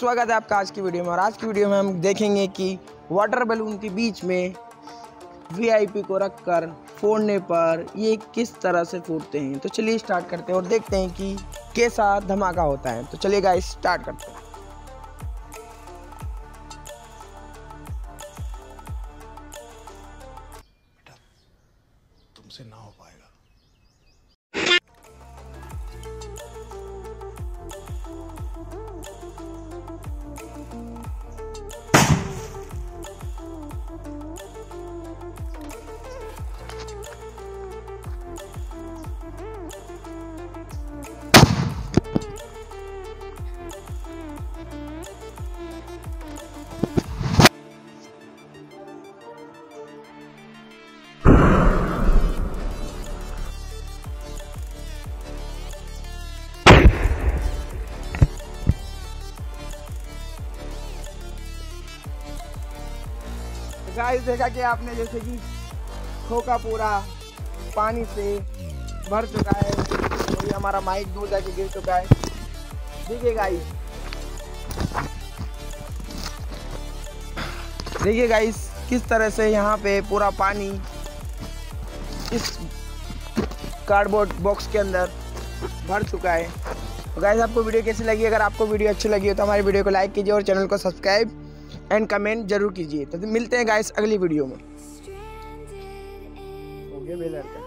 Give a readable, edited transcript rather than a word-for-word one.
स्वागत है आपका आज की वीडियो में। और आज की वीडियो में हम देखेंगे कि वाटर बैलून के बीच में वीआईपी को रखकर फोड़ने पर ये किस तरह से फूटते हैं। तो चलिए स्टार्ट करते हैं और देखते हैं कि कैसा धमाका होता है। तो चलिए गाइस स्टार्ट करते हैं। तुमसे ना हो पाएगा। गाइस देखा कि आपने जैसे कि खोखा पूरा पानी से भर चुका है और ये हमारा माइक दूर जाके गिर चुका है। देखिए गाइस किस तरह से यहाँ पे पूरा पानी इस कार्डबोर्ड बॉक्स के अंदर भर चुका है। तो गाइस आपको वीडियो कैसी लगी? अगर आपको वीडियो अच्छी लगी हो तो हमारी वीडियो को लाइक कीजिए और चैनल को सब्सक्राइब एंड कमेंट जरूर कीजिए। तो मिलते हैं गाइस अगली वीडियो में।